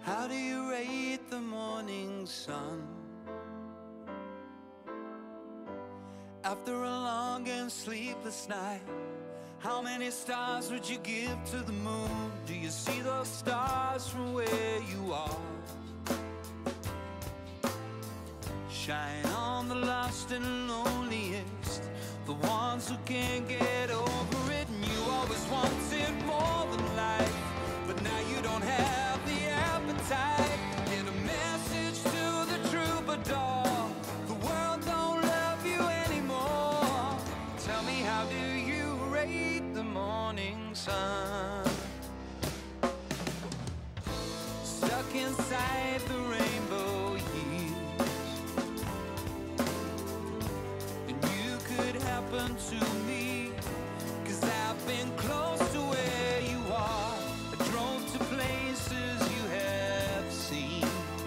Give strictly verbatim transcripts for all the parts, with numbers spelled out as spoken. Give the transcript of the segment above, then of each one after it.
How do you rate the morning sun? After a long and sleepless night, how many stars would you give to the moon? Do you see those stars from where you are? Shine on the lost and loneliest, the ones who can't get over it. And you always wanted more than life, but now you don't have the appetite. Get a message to the troubadour, the world don't love you anymore. Tell me, how do you rate the morning sun? Stuck inside the rainbow years, and you could happen to me, 'cause I've been close to where you are. I drove to places you have seen.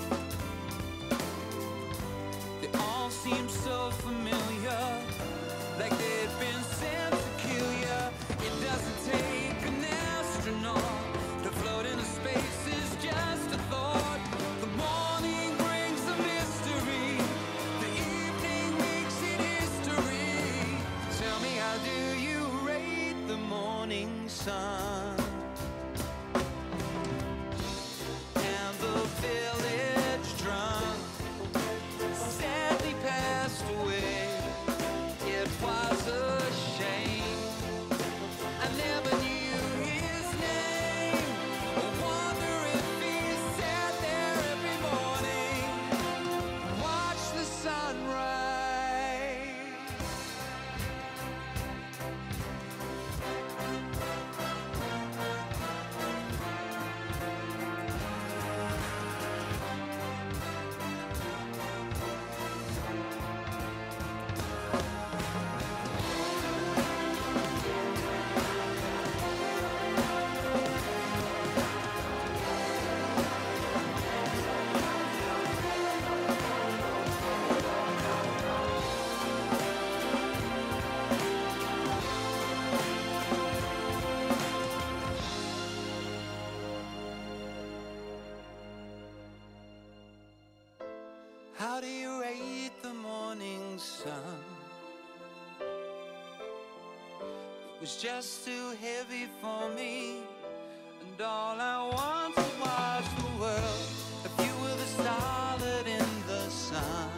They all seem so familiar, like they've been sent to kill you. It doesn't take an astronaut to float into space, is just a thought. The morning brings the mystery, the evening makes it history. Tell me, how do you rate the morning sun? And the village drunk sadly passed away. It was a shame, I never knew his name. I wonder if he sat there every morning, watch the sunrise. How do you rate the morning sun? It was just too heavy for me, and all I wanted was the world. If you were the starlet in the sun,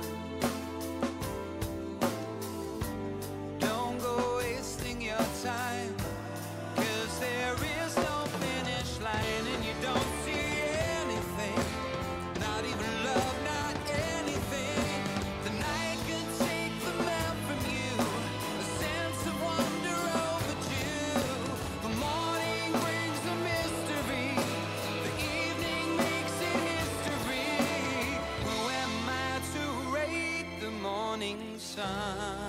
don't go wasting your time, 'cause there is no finish line, and you don't see anything, not even love, not anything. The night can take the map from you, a sense of wonder overdue. The morning brings a mystery, the evening makes it history. Who am I to rate the morning sun?